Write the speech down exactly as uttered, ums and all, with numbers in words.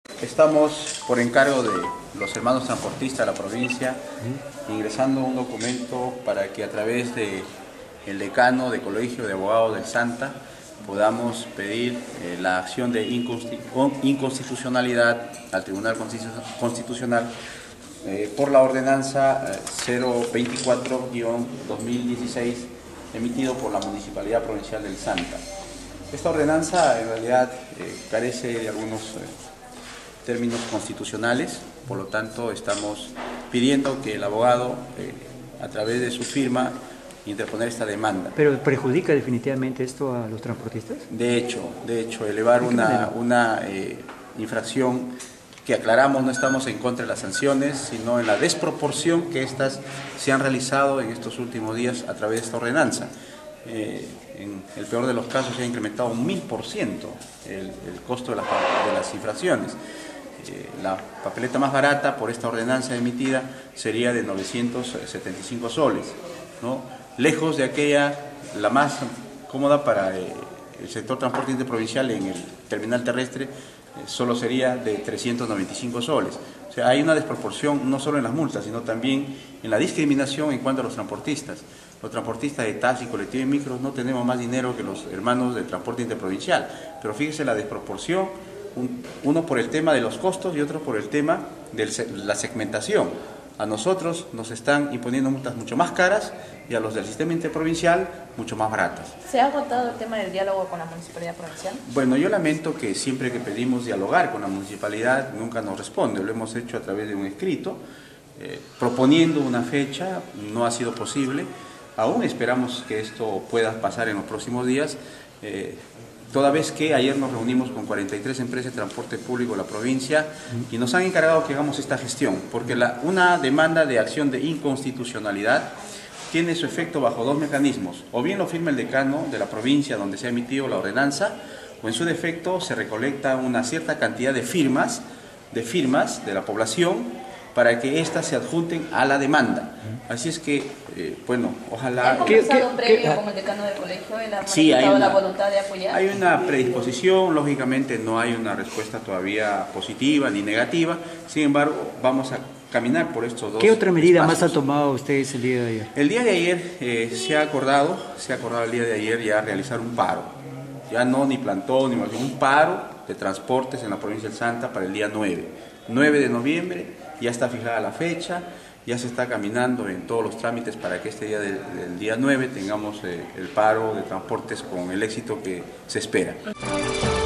Estamos, por encargo de los hermanos transportistas de la provincia, ingresando un documento para que a través del decano del Colegio de Abogados del Santa podamos pedir eh, la acción de inconstitucionalidad al Tribunal Constitucional eh, por la ordenanza eh, cero veinticuatro guión dos mil dieciséis emitido por la Municipalidad Provincial del Santa. Esta ordenanza en realidad eh, carece de algunos eh, términos constitucionales, por lo tanto estamos pidiendo que el abogado eh, a través de su firma interponer esta demanda. ¿Pero perjudica definitivamente esto a los transportistas? De hecho, de hecho elevar una, una eh, infracción que aclaramos, no estamos en contra de las sanciones, sino en la desproporción que éstas se han realizado en estos últimos días a través de esta ordenanza. Eh, en el peor de los casos se ha incrementado un mil por ciento el, el costo de las, de las infracciones. Eh, la papeleta más barata por esta ordenanza emitida sería de novecientos setenta y cinco soles, ¿no? Lejos de aquella, la más cómoda para eh, el sector transporte interprovincial en el terminal terrestre, eh, solo sería de trescientos noventa y cinco soles. O sea, hay una desproporción no solo en las multas, sino también en la discriminación en cuanto a los transportistas. Los transportistas de taxi, colectivo y micros no tenemos más dinero que los hermanos del transporte interprovincial, pero fíjese la desproporción, un, uno por el tema de los costos y otro por el tema de la segmentación. A nosotros nos están imponiendo multas mucho más caras y a los del sistema interprovincial mucho más baratas. ¿Se ha agotado el tema del diálogo con la Municipalidad Provincial? Bueno, yo lamento que siempre que pedimos dialogar con la Municipalidad nunca nos responde. Lo hemos hecho a través de un escrito, eh, proponiendo una fecha, no ha sido posible. Aún esperamos que esto pueda pasar en los próximos días, eh, toda vez que ayer nos reunimos con cuarenta y tres empresas de transporte público de la provincia y nos han encargado que hagamos esta gestión, porque la, una demanda de acción de inconstitucionalidad tiene su efecto bajo dos mecanismos: o bien lo firma el decano de la provincia donde se ha emitido la ordenanza, o en su defecto se recolecta una cierta cantidad de firmas, de firmas de la población para que éstas se adjunten a la demanda. Así es que, eh, bueno, ojalá... ¿Han conversado previo con el decano del colegio? ¿Él ha sí, hay manifestado una, la voluntad de apoyar? Hay una predisposición, lógicamente no hay una respuesta todavía positiva ni negativa, sin embargo, vamos a caminar por estos dos ¿Qué otra medida espacios. más ha tomado ustedes el día de ayer? El día de ayer eh, se ha acordado, se ha acordado el día de ayer ya realizar un paro, ya no ni plantón, ni más bien un paro de transportes en la provincia del Santa para el día nueve, nueve de noviembre. Ya está fijada la fecha, ya se está caminando en todos los trámites para que este día del, del día nueve tengamos eh, el paro de transportes con el éxito que se espera.